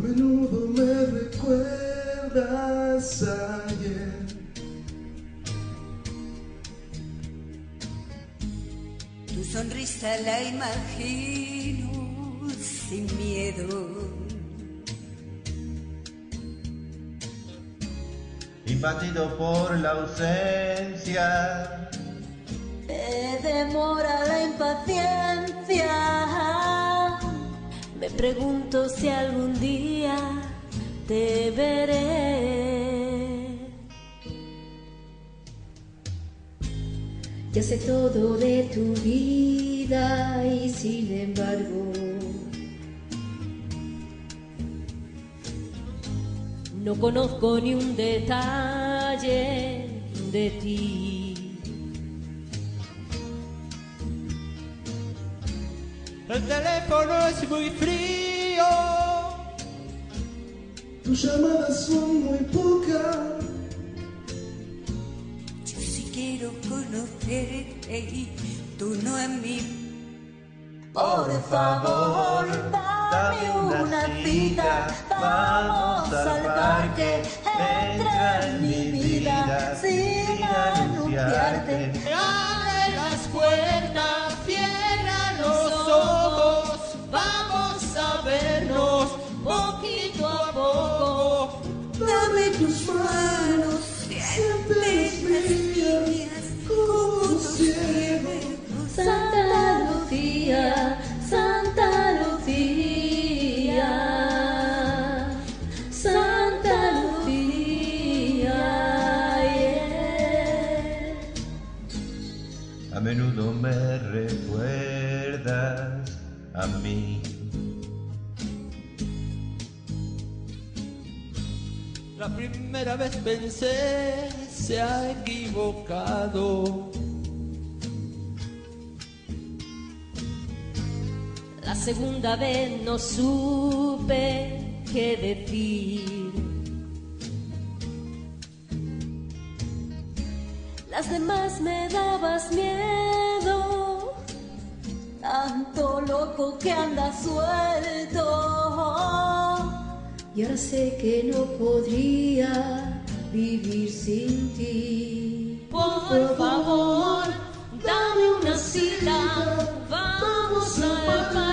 menudo me recuerdas ayer. Tu sonrisa la imagino sin miedo. Imbatido por la ausencia, Te demora la impaciencia. Me pregunto si algún día te veré. Ya sé todo de tu vida y sin embargo no conozco ni un detalle de ti. El teléfono es muy frío, Tus llamadas son muy pocas. Yo sí quiero conocerte y tú no a mí. Por favor, dame una cita. Vamos al parque. Entra en mi vida sin anunciarte. abre las puertas, cierra los ojos, vamos a vernos poquito a poco. Dame tus manos, siempre las mías, como tu cielo. Santa Lucía, Santa Lucía, Santa Lucía, yeah. a menudo me recuerdas a mí. La primera vez pensé, se ha equivocado. La segunda vez no supe qué decir. Las demás me dabas miedo, Tanto loco que anda suelto. y ahora sé que no podría vivir sin ti. Por favor, dame una cita. Vamos al parque.